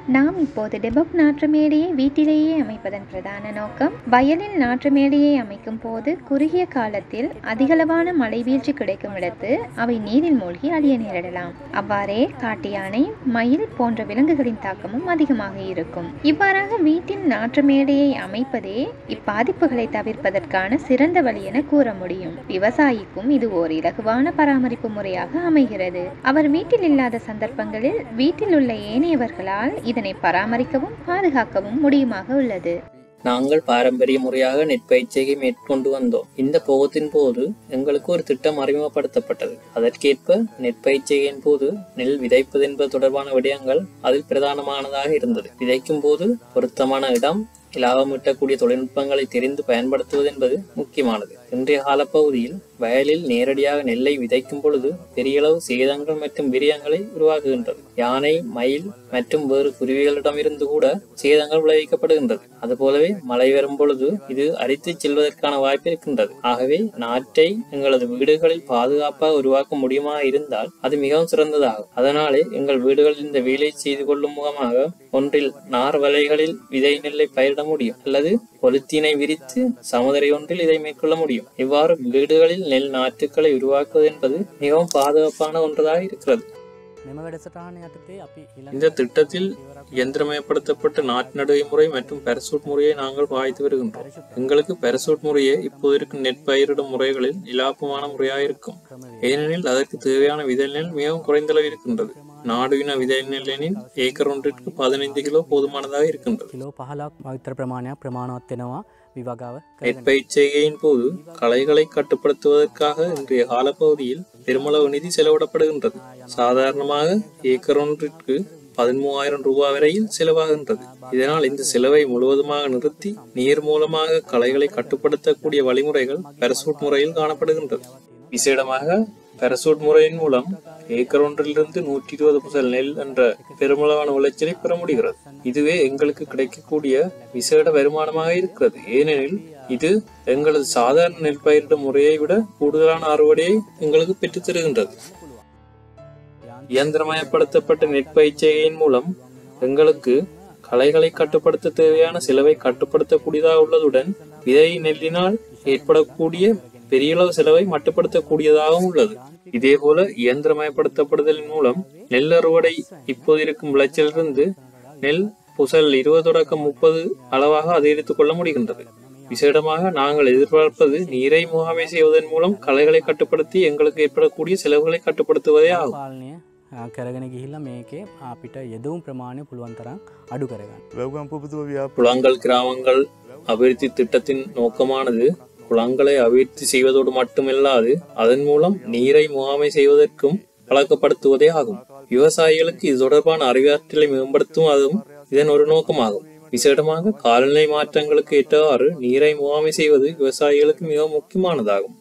நாம் இப்போது டெபக் நாற்று மேடையை வீட்டிலேயே அமைப்பதன் பிரதான நோக்கம், வயலில் நாற்று மேடையை அமைக்கும் போது குறுகிய காலத்தில் அதிகளவான மழை வீழ்ச்சி கிடைக்கும் இடத்து அவை நீரில் மூழ்கி அழிய நேரிடலாம். அவ்வாறே காட்டு யானை, மயில் போன்ற விலங்குகளின் தாக்கமும் அதிகமாக இருக்கும். இவ்வாறாக வீட்டில் நாற்று மேடையை அமைப்பதே இப்பாதிப்புகளை தவிர்ப்பதற்கான சிறந்த வழி என கூற முடியும். விவசாயிக்கும் இது ஓர் இலகுவான பராமரிப்பு முறையாக அமைகிறது. அவர் வீட்டில் இல்லாத சந்தர்ப்பங்களில் வீட்டில் உள்ள ஏனையவர்களால் இதனை பராமரிக்கவும் பாதுகாக்கவும் முடியுமாக உள்ளது. நாங்கள் பாரம்பரிய முறையாக நெற்பயிற்சியை மேற்கொண்டு வந்தோம். இந்த போகத்தின் போது எங்களுக்கு ஒரு திட்டம் அறிமுகப்படுத்தப்பட்டது. அதற்கேற்ப நெற்பயிற்சியின் போது நெல் விதைப்பது என்பது தொடர்பான விடயங்கள் அதில் பிரதானமானதாக இருந்தது. விதைக்கும் போது பொருத்தமான இடம், லாபம் ஈட்டக்கூடிய தொழில்நுட்பங்களை தெரிந்து பயன்படுத்துவது என்பது முக்கியமானது. இன்றைய காலப்பகுதியில் வயலில் நேரடியாக நெல்லை விதைக்கும் பொழுது பெரிய அளவு சேதங்கள் மற்றும் விரியங்களை உருவாக்குகின்றது. யானை, மயில் மற்றும் வேறு குருவிகளிடமிருந்து கூட சேதங்கள் விளைவிக்கப்படுகின்றது. அதுபோலவே மழை வரும் பொழுது இது அரித்து செல்வதற்கான வாய்ப்பு இருக்கின்றது. ஆகவே நாற்றை எங்களது வீடுகளில் பாதுகாப்பாக உருவாக்க முடியுமா இருந்தால் அது மிகவும் சிறந்ததாகும். அதனாலே எங்கள் வீடுகளில் இந்த வேலை செய்து கொள்ளும் முகமாக ஒன்றில் நார் வலைகளில் விதை நெல்லை பயிரிட முடியும், அல்லது பொலித்தீனை விரித்து சமுதிரை ஒன்றில் இதை மேற்கொள்ள முடியும். இவ்வாறு வீடுகளில் நெல் நாற்றுக்களை உருவாக்குவது என்பது மிகவும் பாதுகாப்பான ஒன்றதாக இருக்கிறது. இந்த திட்டத்தில் இயந்திரமயப்படுத்தப்பட்ட நாட்டு நடுகை முறை மற்றும் பெரசூட் முறையை நாங்கள் பாய்த்து வருகின்றோம். எங்களுக்கு பெரசூட் முறையே இப்போது இருக்கும் நெற்பயிரிடும் முறைகளில் இலாபமான முறையாக இருக்கும். ஏனெனில் அதற்கு தேவையான விதை நெல் மிகவும் குறைந்தளவு இருக்கின்றது. நாடுவின விதை நெல்லின் ஏக்கர் ஒன்றிற்கு 15 கிலோ போதுமானதாக இருக்கின்றது. நெற்பயிற்சியின் போது களைகளை கட்டுப்படுத்துவதற்காக இன்றைய காலப்பகுதியில் பெருமளவு நிதி செலவிடப்படுகின்றது. சாதாரணமாக ஏக்கர் ஒன்றிற்கு 13,000 ரூபாய் வரையில் செலவாகின்றது. இதனால் இந்த செலவை முழுவதுமாக நிறுத்தி நீர் மூலமாக களைகளை கட்டுப்படுத்தக்கூடிய வழிமுறைகள் பெரசூட் முறையில் காணப்படுகின்றது. விசேடமாக பெரசூட் முறையின் மூலம் ஏக்கர் ஒன்றிலிருந்து 120 புசல் நெல் என்ற பெருமளவான விளைச்சலை பெற முடிகிறது. இதுவே எங்களுக்கு கிடைக்கக்கூடிய விசேட வருமானமாக இருக்கிறது. ஏனெனில் இது எங்களது சாதாரண நெல் பயிரிடும் முறையை விட கூடுதலான அறுவடையை எங்களுக்கு பெற்றுத் தருகின்றது. இயந்திரமயப்படுத்தப்பட்ட நெற்பயிற்சியின் மூலம் எங்களுக்கு களைகளை கட்டுப்படுத்த தேவையான செலவை கட்டுப்படுத்தக்கூடியதாக உள்ளதுடன் விதை நெல்லினால் ஏற்படக்கூடிய பெரிய அளவு செலவை மட்டுப்படுத்தக்கூடியதாகவும் உள்ளது. இதே போல இயந்திரமயப்படுத்தப்படுதலின் மூலம் நெல் அறுவடை இப்போது இருக்கும் விளைச்சலிலிருந்து நெல் புசல் 20 தொடக்கம் 30 அளவாக அதிகரித்துக் கொள்ள முடிகின்றது. விசேடமாக நாங்கள் எதிர்பார்ப்பது நீரை முகாமை செய்வதன் மூலம் களைகளை கட்டுப்படுத்தி எங்களுக்கு ஏற்படக்கூடிய செலவுகளை கட்டுப்படுத்துவதே ஆகும். குளங்கள் கிராமங்கள் அபிவிருத்தி திட்டத்தின் நோக்கமானது குளங்களை அபிவிருத்தி செய்வதோடு மட்டுமில்லாது அதன் மூலம் நீரை முகாமை செய்வதற்கும் பழக்கப்படுத்துவதே ஆகும். விவசாயிகளுக்கு இது தொடர்பான அறிவாற்றலை மேம்படுத்துவதும் இதன் ஒரு நோக்கமாகும். விசேடமாக காலநிலை மாற்றங்களுக்கு ஏற்றவாறு நீரை முகாமை செய்வது விவசாயிகளுக்கு மிகவும் முக்கியமானதாகும்.